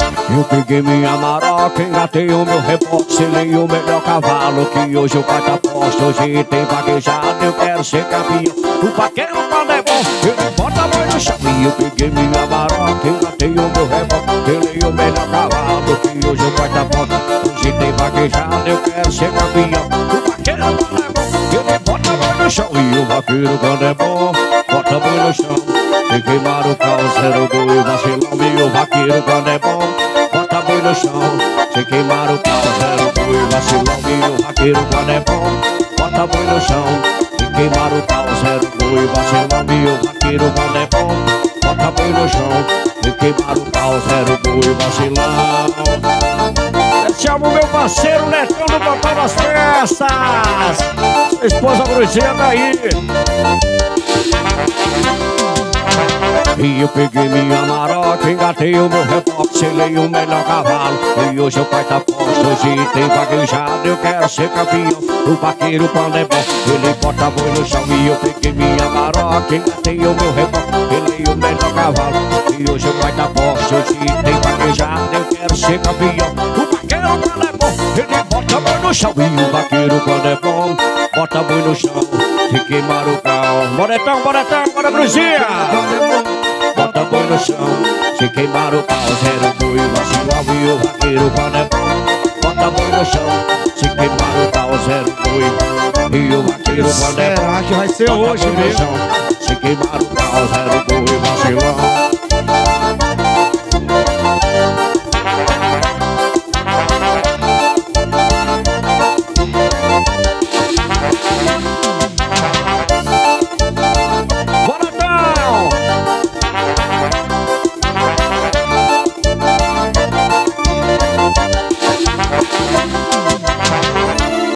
Eu peguei minha maroca, engatei o meu rebote, selei o melhor cavalo, que hoje o pai tá posto, hoje tem vaquejado, eu quero ser campeão. O vaqueiro quando é bom, ele bota a mão no chão. E eu peguei minha maroca, engatei o meu rebote, selei o melhor cavalo, que hoje o pai tá posto, hoje tem vaquejado, eu quero ser campeão. O vaqueiro quando é bom, ele bota a mão no chão. E o vaqueiro quando é bom, bota a mão no chão. Se queimar o calceiro, boi vacilão. E o vaqueiro quando é bom, bota boi no chão. Se queimar o calceiro, boi vacilão. E o vaqueiro quando é bom, bota boi no chão. Se queimar o calceiro, boi vacilão. E o vaqueiro quando é bom, bota boi no chão. Se queimar o calceiro, boi vacilão. Chama o meu parceiro Netão do Papai das Festas. Sua esposa Bruzinha daí. E eu peguei minha maroca, engatei o meu rebote, selei o melhor cavalo, e hoje o pai tá posto, hoje tem vaquejado, eu quero ser campeão. O vaqueiro quando é bom, ele bota boi no chão. E eu peguei minha maroca, engatei o meu rebote, selei o melhor cavalo, e hoje o pai tá posto, hoje tem vaquejado, eu quero ser campeão. O vaqueiro quando é bom, ele bota boi no chão. E o vaqueiro quando é bom, bota boi no chão. Se queimar o cal, Bonetão, bora Bruzinha. Bota boi no chão, se queimar o pau, zero boi vacilão. E o vaqueiro quando é bom, bota boi no chão. Se queimar o pau, zero boi. E o vaqueiro quando é bom, será que vai ser hoje mesmo? Se queimar o pau, zero boi vacilão.